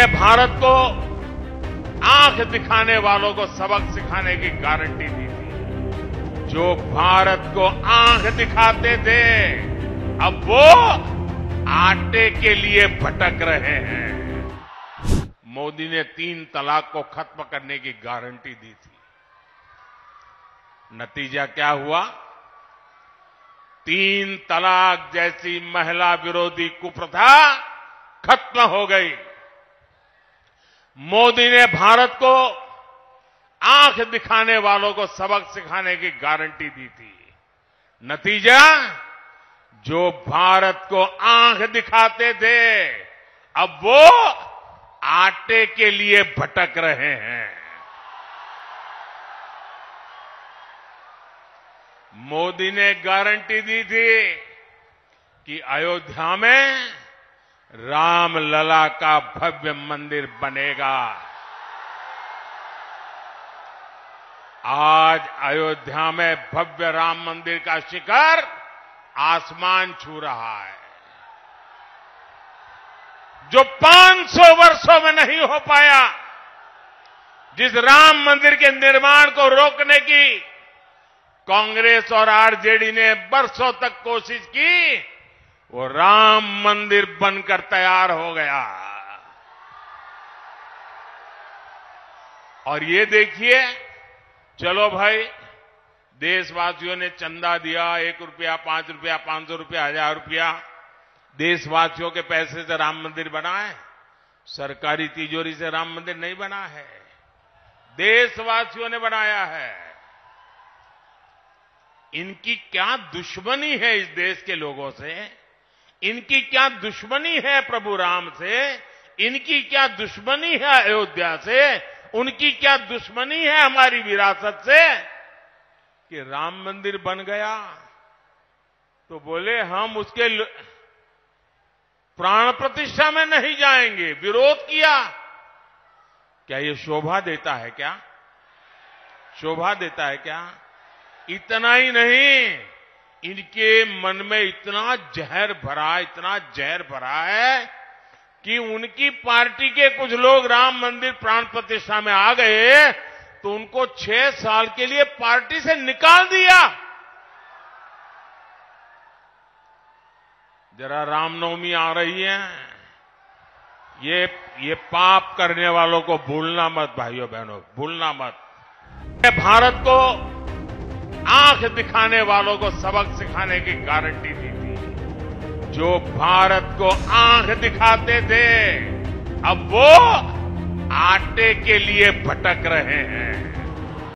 भारत को आंख दिखाने वालों को सबक सिखाने की गारंटी दी थी। जो भारत को आंख दिखाते थे अब वो आटे के लिए भटक रहे हैं। मोदी ने 3 तलाक को खत्म करने की गारंटी दी थी। नतीजा क्या हुआ? 3 तलाक जैसी महिला विरोधी कुप्रथा खत्म हो गई। मोदी ने भारत को आंख दिखाने वालों को सबक सिखाने की गारंटी दी थी। नतीजा, जो भारत को आंख दिखाते थे अब वो आटे के लिए भटक रहे हैं। मोदी ने गारंटी दी थी कि अयोध्या में रामलला का भव्य मंदिर बनेगा। आज अयोध्या में भव्य राम मंदिर का शिखर आसमान छू रहा है। जो 500 वर्षों में नहीं हो पाया, जिस राम मंदिर के निर्माण को रोकने की कांग्रेस और आरजेडी ने बरसों तक कोशिश की, वो राम मंदिर बनकर तैयार हो गया। और ये देखिए, चलो भाई, देशवासियों ने चंदा दिया, 1 रुपया, 5 रुपया, 500 रुपया, 1000 रुपया, देशवासियों के पैसे से राम मंदिर बना है। सरकारी तिजोरी से राम मंदिर नहीं बना है, देशवासियों ने बनाया है। इनकी क्या दुश्मनी है इस देश के लोगों से? इनकी क्या दुश्मनी है प्रभु राम से? इनकी क्या दुश्मनी है अयोध्या से? उनकी क्या दुश्मनी है हमारी विरासत से कि राम मंदिर बन गया तो बोले हम उसके प्राण प्रतिष्ठा में नहीं जाएंगे, विरोध किया। क्या ये शोभा देता है क्या? शोभा देता है क्या? इतना ही नहीं, इनके मन में इतना जहर भरा है कि उनकी पार्टी के कुछ लोग राम मंदिर प्राण प्रतिष्ठा में आ गए तो उनको 6 साल के लिए पार्टी से निकाल दिया। जरा रामनवमी आ रही है, ये पाप करने वालों को भूलना मत भाइयों बहनों, भूलना मत। भारत को आंख दिखाने वालों को सबक सिखाने की गारंटी दी थी। जो भारत को आंख दिखाते थे अब वो आटे के लिए भटक रहे हैं।